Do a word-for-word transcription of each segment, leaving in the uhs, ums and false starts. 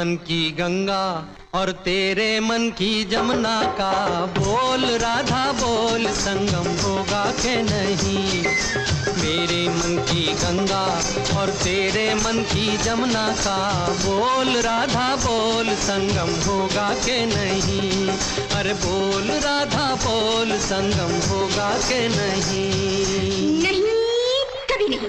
मन की गंगा और तेरे मन की जमुना का बोल राधा बोल, संगम होगा के नहीं। मेरे मन की गंगा और तेरे मन की जमुना का बोल राधा बोल, संगम होगा के नहीं। अरे बोल राधा बोल, संगम होगा के नहीं। नहीं, कभी नहीं।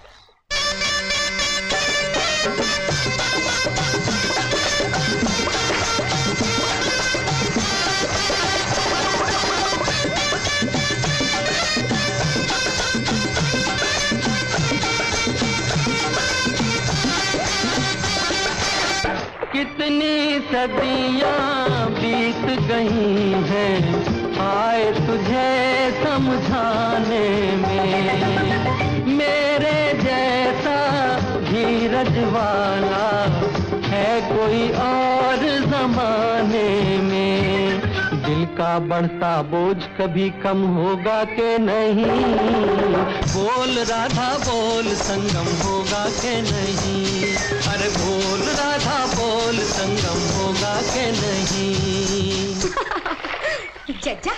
कितनी सदियां बीत गई हैं आए तुझे समझाने में। मेरे जैसा धीरज वाला है कोई और जमाने में। दिल का बढ़ता बोझ कभी कम होगा के नहीं। बोल राधा बोल, संगम होगा के नहीं। अरे बोल राधा बोल, संगम होगा के नहीं। चाचा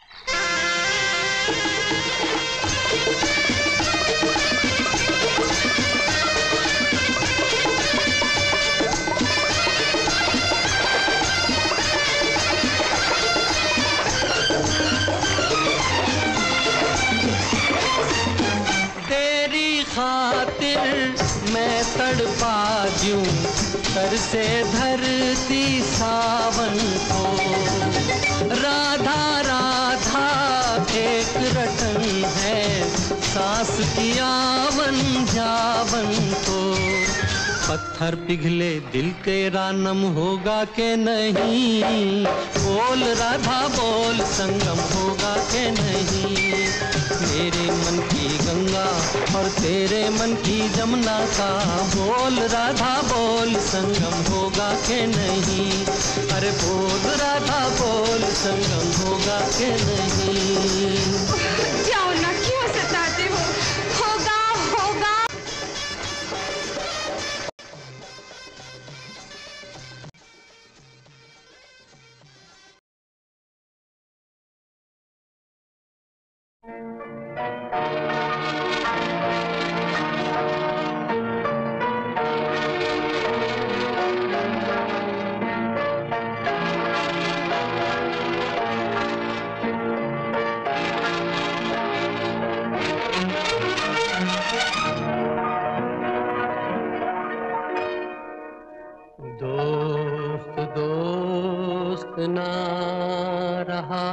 खातिर मैं तड़पा दूं सर से धरती सावन को। राधा राधा एक रटन है सांस की आवन जावन को। पत्थर पिघले दिल तेरा नम होगा के नहीं। बोल राधा बोल, संगम होगा के नहीं। मेरे मन की गंगा और तेरे मन की जमुना का बोल राधा बोल, संगम होगा के नहीं। अरे बोल राधा बोल, संगम होगा के नहीं। जाओ ना, क्यों सताते हो? होगा होगा। दोस्त दोस्त ना रहा,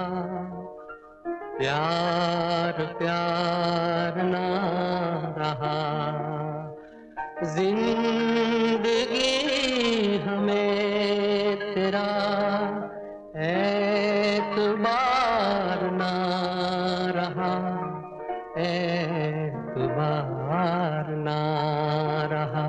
प्यार प्यार ना रहा। जिंदगी हमें तेरा एतबार ना रहा, एतबार ना रहा।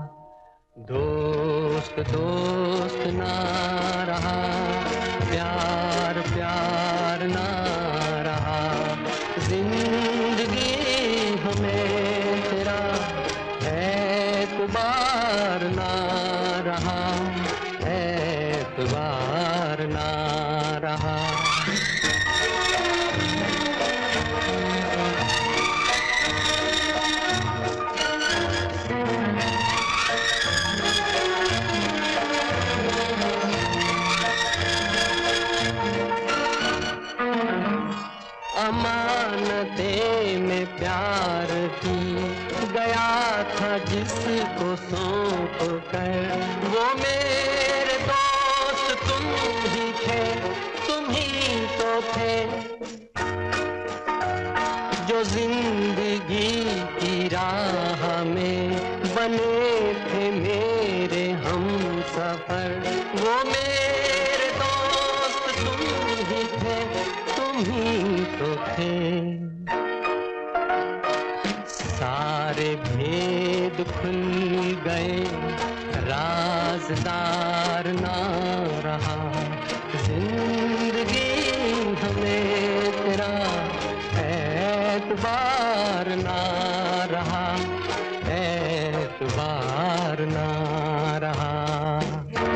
दोस्त दोस्त ना रहा, प्यार प्यार ना रहा। जिंदगी हमें तेरा एतबार ना रहा, एतबार ना रहा। अमानते में प्यार की गया था जिसको सौंप कर, वो मेरे दोस्त तुम ही थे, तुम ही तो थे जो जिंदगी की राह में बने थे मेरे हम सफर। वो मेरे दोस्त तुम ही थे, तुम ही तो थे। सारे भेद खुल गए, राज़दार ना रहा। जिंदगी हमें तेरा एतबार ना रहा, एतबार ना रहा।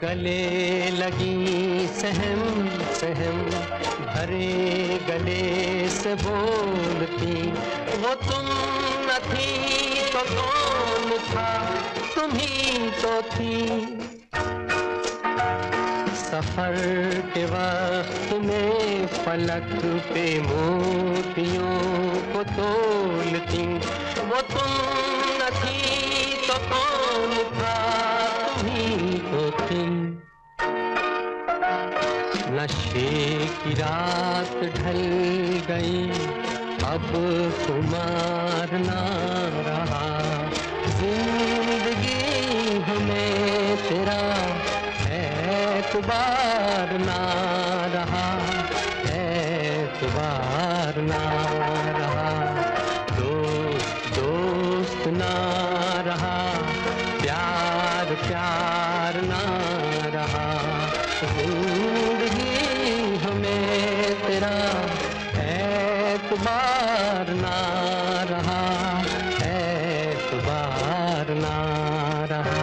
गले लगी सहम सहम भरे गले से बोलती, वो तुम न थी तो कौन था, तुम ही तो थी। सफर के वक्त में फलक पे मोतियों को तोलती, वो तुम न थी तो कौन था, तुम ही तो थी। नशे की रात ढल गई, अब खुमार ना रहा, जिंदगी हमें तेरा एतबार ना रहा, एतबार ना रहा, दोस्त दोस्त ना रहा, प्यार प्यार ना रहा, जिंदगी हमें तेरा एतबार ना रहा, एतबार ना रहा।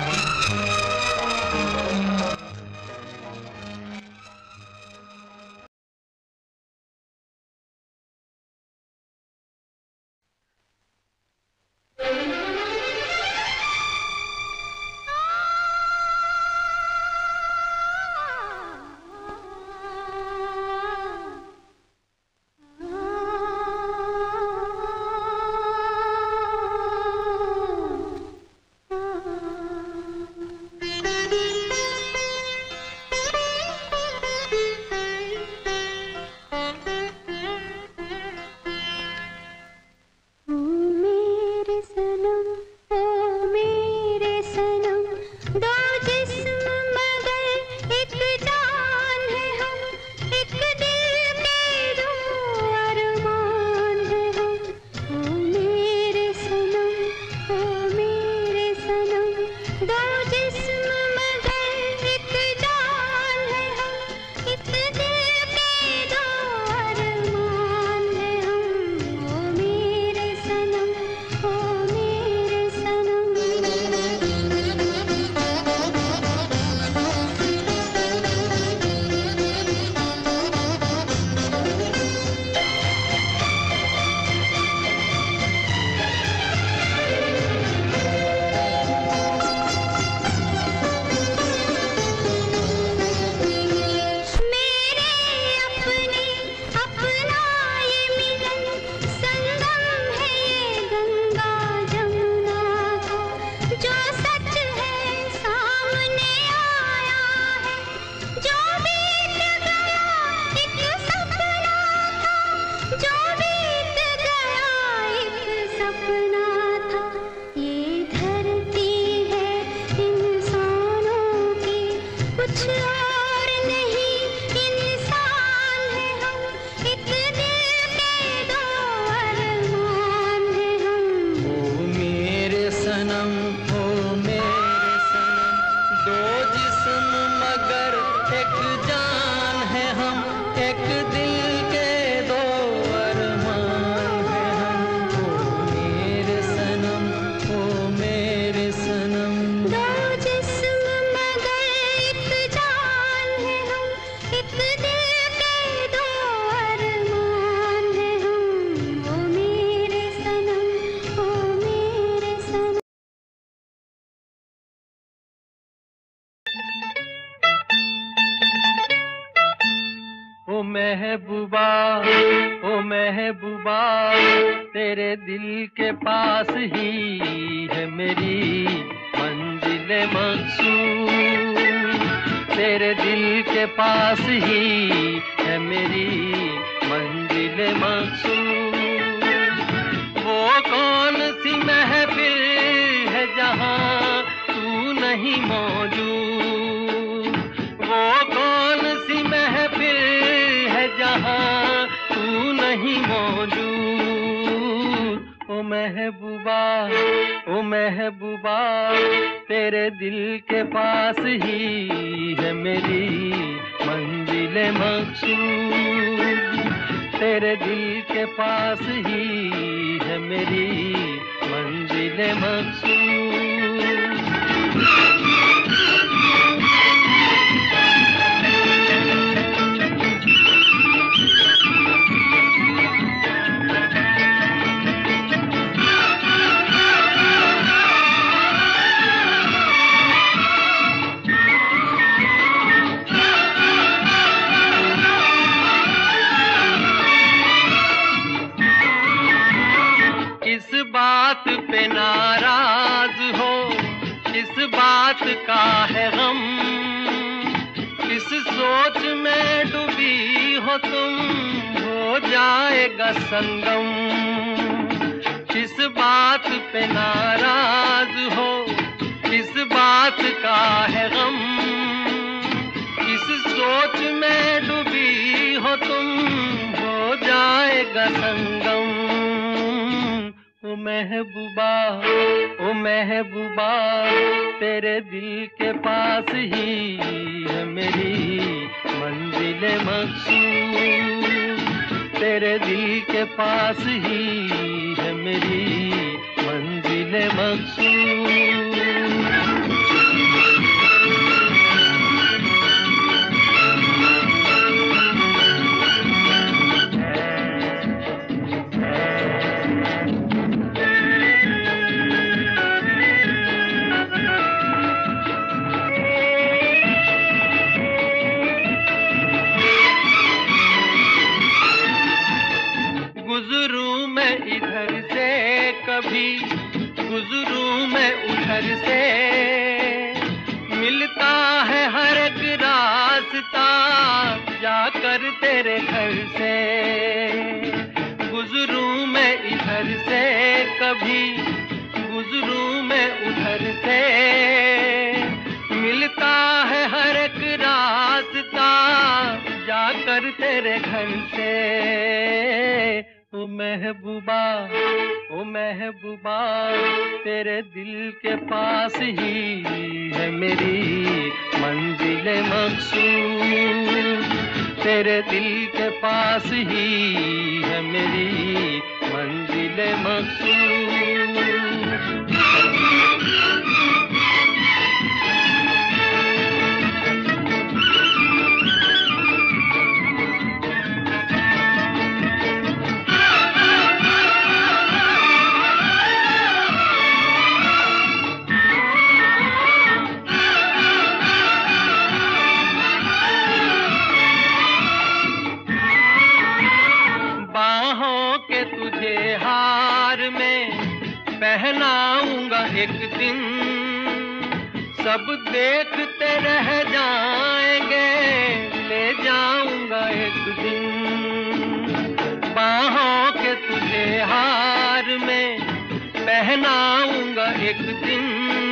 महबूबा ओ महबूबा, तेरे दिल के पास ही है मेरी मंजिल मकसूद, तेरे दिल के पास ही है मेरी मंजिल मकसूद। वो कौन सी महफिल है जहाँ तू नहीं मौजूद, वो कौन सी महफिल है जहाँ तू नहीं मौजूद। ओ महबूबा ओ महबूबा, तेरे दिल के पास ही है मेरी मंजिल मकसूद, तेरे दिल के पास ही है मेरी मंजिल मकसूद। बात का है गम, किस सोच में डूबी हो तुम, हो जाएगा संगम। किस बात पे नाराज हो, किस बात का है गम, किस सोच में डूबी हो तुम, हो जाएगा संगम। ओ महबूबा, ओ महबूबा, तेरे दिल के पास ही है मेरी मंजिल मकसूद, तेरे दिल के पास ही है मेरी मंजिल मकसूद। गुजरूं मैं इधर से कभी, गुजरूं मैं उधर से, मिलता है हर एक रास्ता जाकर तेरे घर से। गुजरूं मैं इधर से कभी, गुजरूं मैं उधर से, मिलता है हर एक रास्ता जाकर तेरे घर से। ओ महबूबा, ओ महबूबा, तेरे दिल के पास ही है मेरी मंजिल मकसूद, तेरे दिल के पास ही है मेरी मंजिल मकसूद। पहनाऊंगा एक दिन, सब देखते रह जाएंगे, ले जाऊंगा एक दिन। बाहों के तुझे हार में पहनाऊंगा एक दिन,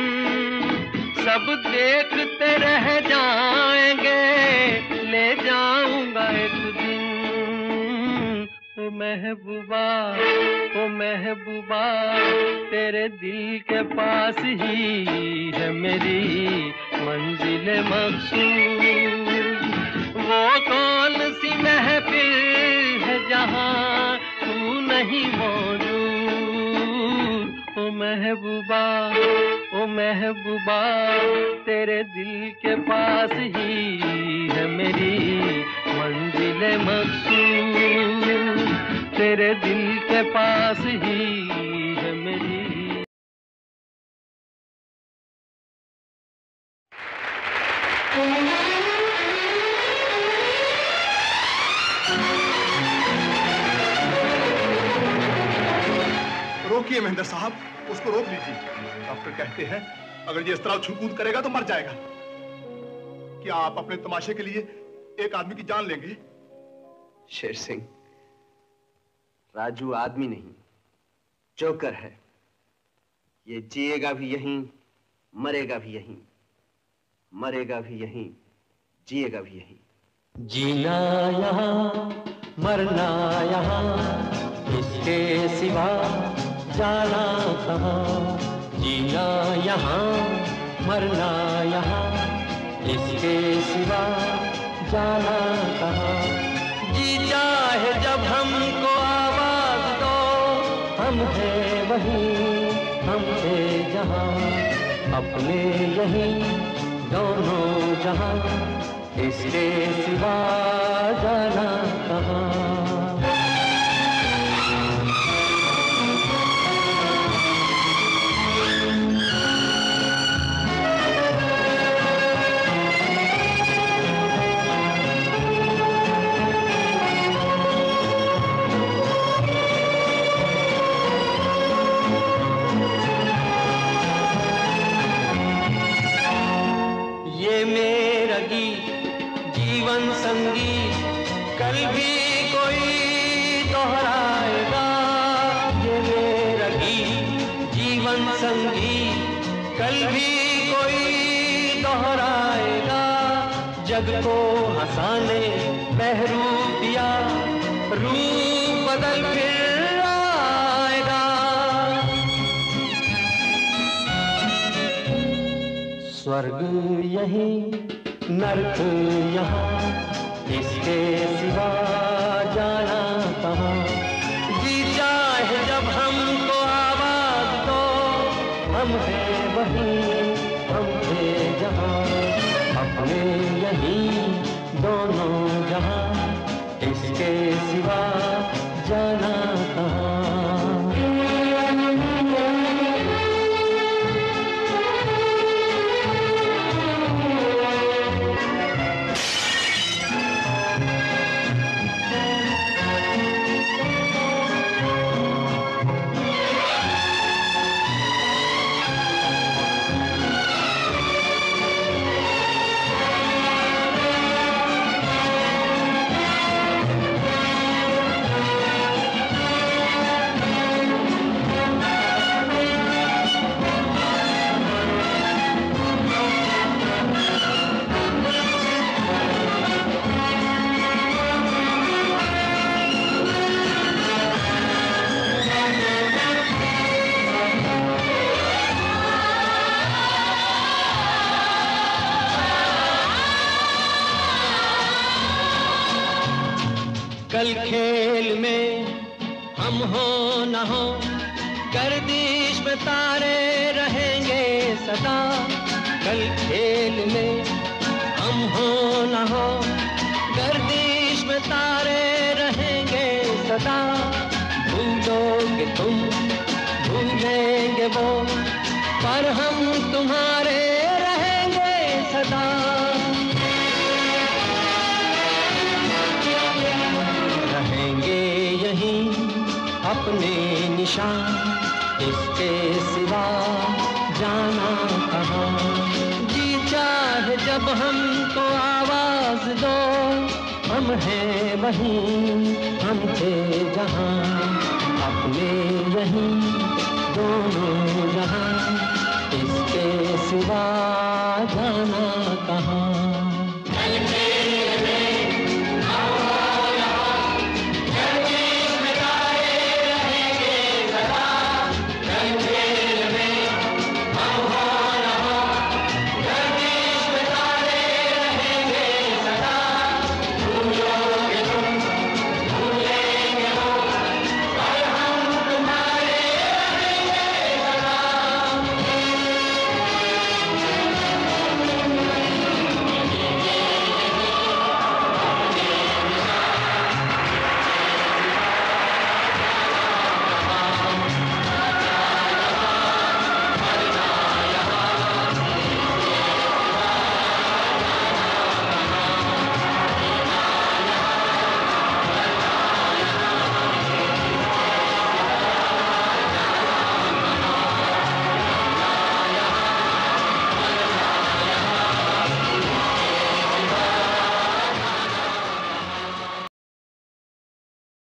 सब देखते रह जाएंगे, ले जाऊंगा एक दिन। ओ महबूबा, ओ महबूबा, तेरे दिल के पास ही है मेरी मंजिल मकसूद। वो कौन सी महफिल है जहाँ तू नहीं मौजूद। ओ महबूबा, ओ महबूबा, तेरे दिल के पास ही है मेरी मंजिल मकसूद, तेरे दिल के पास ही है मेरी। रोकिए महेंद्र साहब, उसको रोक लीजिए। डॉक्टर कहते हैं अगर ये इस तरह उछल-कूद करेगा तो मर जाएगा। क्या आप अपने तमाशे के लिए एक आदमी की जान लेंगे? शेर सिंह, राजू आदमी नहीं, जोकर है। ये जिएगा भी यहीं, मरेगा भी यहीं, मरेगा भी यहीं, जिएगा भी यहीं। जीना यहाँ, मरना यहाँ, इसके सिवा जाना कहाँ। जीना यहाँ, मरना यहाँ, इसके सिवा जाना कहाँ। जी चाहे जब हमको आवाज दो, हम हैं वहीं, हम थे जहाँ, अपने यहीं दोनों जहाँ, इसके सिवा जाना कहाँ। ये मेरा गीत जीवन संगीत कल भी कोई दोहराएगा। ये मेरा गीत जीवन संगीत कल भी कोई दोहराएगा। जग को हंसाने बहरूपिया रूप बदल फिर आएगा। स्वर्ग यहीं नर्क यहाँ, इसके सिवा जाना कहाँ। जी चाहे जब हमको आवाज दो, हम हैं वहीं हम थे जहाँ। अपने यहीं दोनों जहाँ, इसके सिवा जाना कहाँ। कल खेल में हम हो न हो, गर्दिश में तारे रहेंगे सदा। कल खेल में हम हो न हो, गर्दिश में तारे रहेंगे सदा। भूलोगे तुम भूलेंगे वो, पर हम तुम्हारे रहेंगे सदा। अपने निशान, इसके सिवा जाना कहाँ। जी चाहे जब हमको आवाज दो, हम हैं वहीं हम थे जहाँ। अपने यहीं दोनों जहाँ, इसके सिवा जाना कहाँ।